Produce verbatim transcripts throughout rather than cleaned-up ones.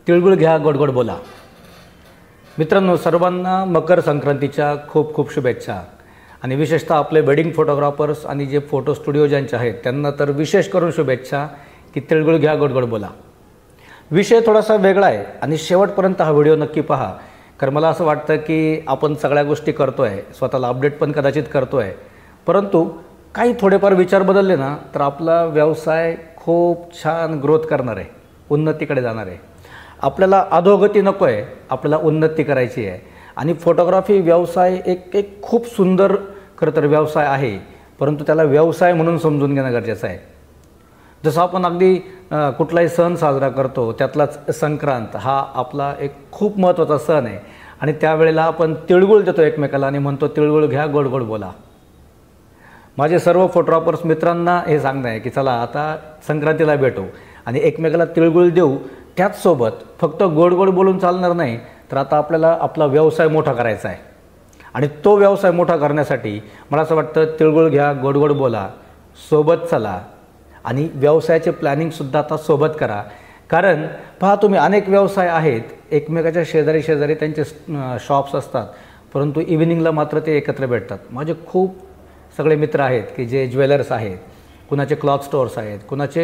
तिळगुळ घ्या, गोड गोड बोला. मित्रांनो, सर्वांना मकर संक्रांतीच्या खूप खूप शुभेच्छा. आणि विशेषतः आपले वेडिंग फोटोग्राफर्स आणि जे फोटो स्टुडिओ ज्यांचे आहेत त्यांना तर विशेष करून शुभेच्छा की तिळगुळ घ्या, गोड गोड बोला. विषय थोडासा वेगळा आहे आणि शेवटपर्यंत हा व्हिडिओ नक्की पहा. कारण मला असं वाटतं की आपण सगळ्या गोष्टी करतो आहे, स्वतःला अपडेट पण कदाचित करतो आहे, परंतु काही थोडेफार विचार बदलले ना तर आपला व्यवसाय खूप छान ग्रोथ करणार आहे, उन्नतीकडे जाणार आहे. आपल्याला अधोगती नको आहे, आपल्याला उन्नती करायची आहे. आणि फोटोग्राफी व्यवसाय एक एक खूप सुंदर खरं तर व्यवसाय आहे, परंतु त्याला व्यवसाय म्हणून समजून घेणं गरजेचं आहे. जसं आपण अगदी कुठलाही सण साजरा करतो, त्यातलाच संक्रांत हा आपला एक खूप महत्त्वाचा सण आहे आणि त्यावेळेला आपण तिळगुळ देतो एकमेकाला आणि म्हणतो तिळगुळ घ्या, गोड गोड बोला. माझे सर्व फोटोग्राफर्स मित्रांना हे सांगणं आहे की चला आता संक्रांतीला भेटू आणि एकमेकाला तिळगुळ देऊ. त्याचसोबत फक्त गोड गोड बोलून चालणार नाही, तर आता आपल्याला आपला व्यवसाय मोठा करायचा आहे. आणि तो व्यवसाय मोठा करण्यासाठी मला असं वाटतं तिळगुळ घ्या, गोड गोड बोला, सोबत चला आणि व्यवसायाचे प्लॅनिंगसुद्धा आता सोबत करा. कारण पहा, तुम्ही अनेक व्यवसाय आहेत, एकमेकाच्या शेजारी शेजारी त्यांचे शॉप्स असतात, परंतु इव्हिनिंगला मात्र ते एकत्र भेटतात. माझे खूप सगळे मित्र आहेत की जे ज्वेलर्स आहेत, कुणाचे क्लॉथ स्टोअर्स आहेत, कुणाचे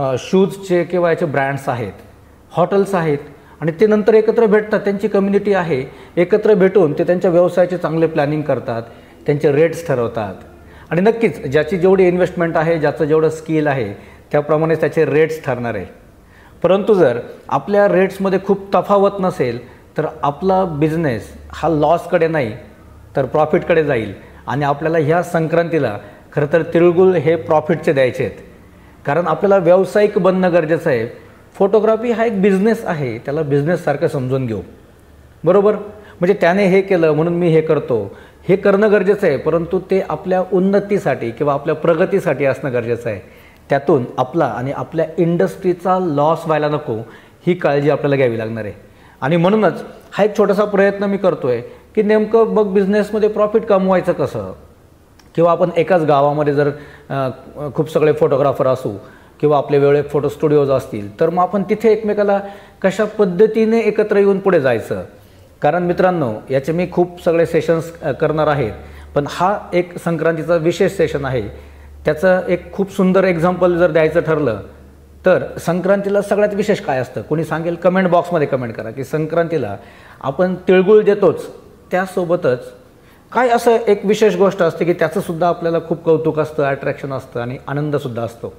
शूजचे किंवा याचे ब्रँड्स आहेत, हॉटेल्स आहेत आणि ते नंतर एकत्र भेटतात. त्यांची कम्युनिटी आहे, एकत्र भेटून ते त्यांच्या व्यवसायाचे चांगले प्लॅनिंग करतात, त्यांचे रेट्स ठरवतात. आणि नक्कीच ज्याची जेवढी इन्व्हेस्टमेंट आहे, ज्याचं जेवढं स्किल आहे त्याप्रमाणेच त्याचे रेट्स ठरणार आहे. परंतु जर आपल्या रेट्समध्ये खूप तफावत नसेल तर आपला बिझनेस हा लॉसकडे नाही तर प्रॉफिटकडे जाईल. आणि आपल्याला ह्या संक्रांतीला खरं तर तिळगुळ हे प्रॉफिटचे द्यायचे आहेत, कारण आपल्याला व्यावसायिक बनणं गरजेचं आहे. फोटोग्राफी हा एक बिझनेस आहे, त्याला बिझनेससारखं समजून घेऊ, बरोबर. म्हणजे त्याने हे केलं म्हणून मी हे करतो, हे करणं गरजेचं आहे, परंतु ते आपल्या उन्नतीसाठी किंवा आपल्या प्रगतीसाठी असणं गरजेचं आहे. त्यातून आपला आणि आपल्या इंडस्ट्रीचा लॉस व्हायला नको, ही काळजी आपल्याला घ्यावी लागणार आहे. आणि म्हणूनच हा एक छोटासा प्रयत्न मी करतो आहे की नेमकं बघ बिझनेसमध्ये प्रॉफिट कमवायचं कसं. किंवा आपण एकाच गावामध्ये जर खूप सगळे फोटोग्राफर असू किंवा आपले वेगळे फोटो स्टुडिओज असतील, तर मग आपण तिथे एकमेकाला कशा पद्धतीने एकत्र येऊन पुढे जायचं. कारण मित्रांनो, याचे मी खूप सगळे सेशन्स करणार आहेत, पण हा एक संक्रांतीचा विशेष सेशन आहे. त्याचं एक खूप सुंदर एक्झाम्पल जर द्यायचं ठरलं तर संक्रांतीला सगळ्यात विशेष काय असतं, कोणी सांगेल कमेंट बॉक्समध्ये कमेंट करा की संक्रांतीला आपण तिळगुळ देतोच, त्यासोबतच काय असं एक विशेष गोष्ट असते की त्याचंसुद्धा आपल्याला खूप कौतुक असतं, अट्रॅक्शन असतं आणि आनंदसुद्धा असतो.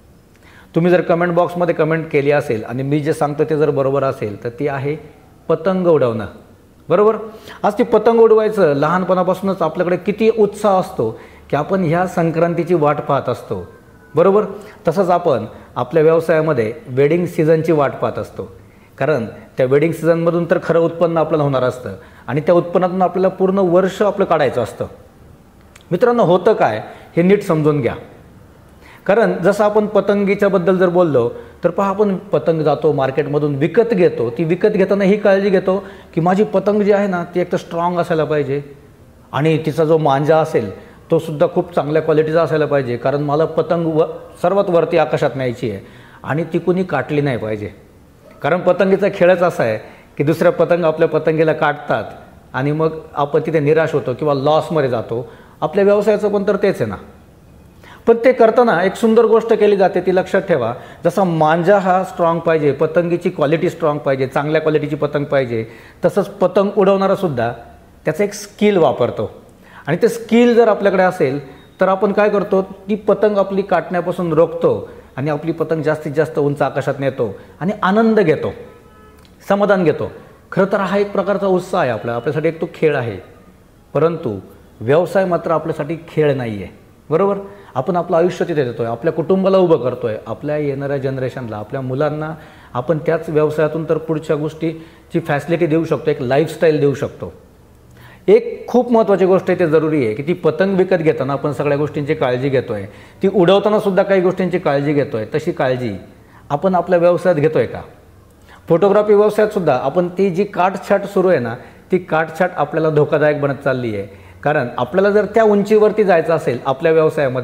तुम्ही जर कमेंट बॉक्समध्ये कमेंट केली असेल आणि मी जे सांगतो ते जर बरोबर असेल तर ती आहे पतंग उडवणं, बरोबर. आज ती पतंग उडवायचं लहानपणापासूनच आपल्याकडे किती उत्साह असतो की आपण ह्या संक्रांतीची वाट पाहत असतो, बरोबर. तसंच आपण आपल्या व्यवसायामध्ये वेडिंग सीझनची वाट पाहत असतो, कारण त्या वेडिंग सीझनमधून तर खरं उत्पन्न आपल्याला होणार असतं आणि त्या उत्पन्नातून आपल्याला पूर्ण वर्ष आपलं काढायचं असतं. मित्रांनो, होतं काय हे नीट समजून घ्या. कारण जसं आपण पतंगीच्याबद्दल जर बोललो तर पहा, आपण पतंग जातो मार्केटमधून विकत घेतो, ती विकत घेताना ही काळजी घेतो की माझी पतंग जी आहे ना ती एक तर स्ट्रॉंग असायला पाहिजे आणि तिचा जो मांजा असेल तो सुद्धा खूप चांगल्या क्वालिटीचा असायला पाहिजे, कारण मला पतंग व सर्वात वरती आकाशात न्यायची आहे आणि ती कुणी काटली नाही पाहिजे. कारण पतंगीचा खेळच असा आहे की दुसऱ्या पतंग आपल्या पतंगीला काटतात आणि मग आपण तिथे निराश होतो किंवा लॉसमध्ये जातो. आपल्या व्यवसायाचं पण तर तेच आहे ना. पण ते करताना एक सुंदर गोष्ट केली जाते, ती लक्षात ठेवा. जसा मांजा हा स्ट्रॉंग पाहिजे, पतंगीची क्वालिटी स्ट्रॉंग पाहिजे, चांगल्या क्वालिटीची पतंग पाहिजे, तसंच पतंग उडवणारासुद्धा त्याचं एक स्किल वापरतो. आणि ते स्किल जर आपल्याकडे असेल तर आपण काय करतो, ती पतंग आपली काटण्यापासून रोखतो आणि आपली पतंग जास्तीत जास्त उंच आकाशात नेतो आणि आनंद घेतो, समाधान घेतो. खरं तर हा एक प्रकारचा उत्साह आहे आपला, आपल्यासाठी एक तो खेळ आहे. परंतु व्यवसाय मात्र आपल्यासाठी खेळ नाही आहे, बरोबर. आपण आपलं आयुष्य तिथे देतो आहे, आपल्या कुटुंबाला उभं करतो आहे, आपल्या येणाऱ्या जनरेशनला, आपल्या मुलांना आपण त्याच व्यवसायातून तर पुढच्या गोष्टीची फॅसिलिटी देऊ शकतो, एक लाईफस्टाईल देऊ शकतो. एक खूप महत्त्वाची गोष्ट आहे, ते जरुरी आहे की ती पतंग विकत घेताना आपण सगळ्या गोष्टींची काळजी घेतो आहे, ती उडवतानासुद्धा काही गोष्टींची काळजी घेतो आहे, तशी काळजी आपण आपल्या व्यवसायात घेतो आहे का. फोटोग्राफी व्यवसायातसुद्धा आपण ती जी काटछाट सुरू आहे ना, ती काटछाट आपल्याला धोकादायक बनत चालली आहे. कारण आपल्याला जर त्या उंचीवरती जायचं असेल आपल्या व्यवसायामध्ये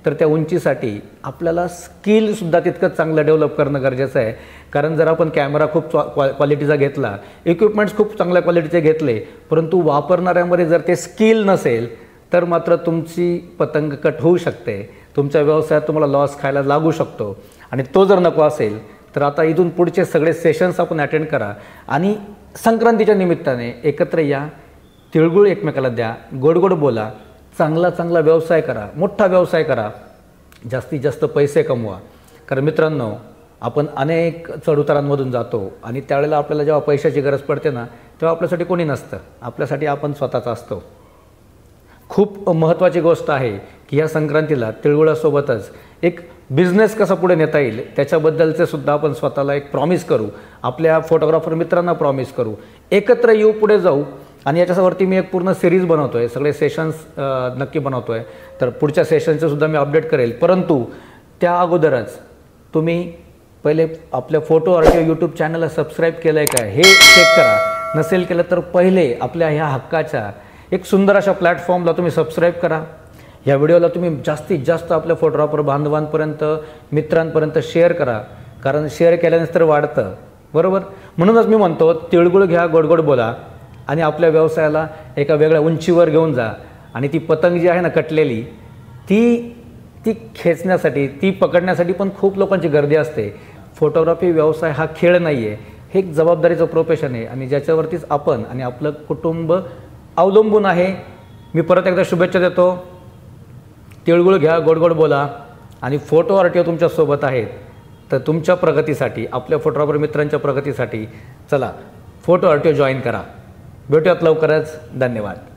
तर त्या उंचीसाठी आपल्याला स्किलसुद्धा तितकंच चांगलं डेव्हलप करणं गरजेचं आहे. कारण जर आपण कॅमेरा खूप क्वा क्वालिटीचा घेतला, इक्विपमेंट्स खूप चांगल्या क्वालिटीचे घेतले, परंतु वापरणाऱ्यामध्ये जर ते स्किल नसेल तर मात्र तुमची पतंग कट होऊ शकते, तुमच्या व्यवसायात तुम्हाला लॉस खायला लागू शकतो. आणि तो जर नको असेल तर आता इथून पुढचे सगळे सेशन्स आपण अटेंड करा आणि संक्रांतीच्या निमित्ताने एकत्र या, तिळगुळ एकमेकाला द्या, गोड गोड बोला, चांगला चांगला व्यवसाय करा, मोठा व्यवसाय करा, जास्तीत जास्त पैसे कमवा. कारण मित्रांनो, आपण अनेक चढउतारांमधून जातो आणि त्यावेळेला आपल्याला जेव्हा पैशाची गरज पडते ना, तेव्हा आपल्यासाठी कोणी नसतं, आपल्यासाठी आपण स्वतःच असतो. खूप महत्त्वाची गोष्ट आहे की या संक्रांतीला तिळगुळासोबतच एक बिझनेस कसा पुढे नेता येईल त्याच्याबद्दलचे सुद्धा आपण स्वतःला एक प्रॉमिस करू, आपल्या फोटोग्राफर मित्रांना प्रॉमिस करू, एकत्र येऊ, पुढे जाऊ. आणि याच्यावरती मी एक पूर्ण सिरीज बनवतो आहे, सगळे सेशन्स नक्की बनवतो आहे. तर पुढच्या सेशनचं सुद्धा मी अपडेट करेल. परंतु त्या अगोदरच तुम्ही पहिले आपल्या फोटो आर्टिओ यूट्यूब चॅनलला सबस्क्राईब केलं आहे का हे चेक करा. नसेल केलं तर पहिले आपल्या ह्या हक्काच्या एक सुंदर अशा प्लॅटफॉर्मला तुम्ही सबस्क्राईब करा. या व्हिडिओला तुम्ही जास्तीत जास्त आपल्या फोटोग्राफर बांधवांपर्यंत, मित्रांपर्यंत शेअर करा. कारण शेअर केल्यानेच तर वाढतं, बरोबर. म्हणूनच मी म्हणतो, तिळगुळ घ्या, गोड गोड बोला आणि आपल्या व्यवसायाला एका वेगळ्या उंचीवर घेऊन जा. आणि ती पतंग जी आहे ना कटलेली, ती ती खेचण्यासाठी, ती पकडण्यासाठी पण खूप लोकांची गर्दी असते. फोटोग्राफी व्यवसाय हा खेळ नाही आहे, हे एक जबाबदारीचं प्रोफेशन आहे आणि ज्याच्यावरतीच आपण आणि आपलं कुटुंब अवलंबून आहे. मी परत एकदा शुभेच्छा देतो. तिळगुळ घ्या, गोड गोड बोला आणि फोटो आर्टिओ तुमच्यासोबत आहेत. तर तुमच्या प्रगतीसाठी, आपल्या फोटोग्राफर मित्रांच्या प्रगतीसाठी चला फोटो आर्टिओ जॉईन करा. भेटूयात लवकरच. धन्यवाद.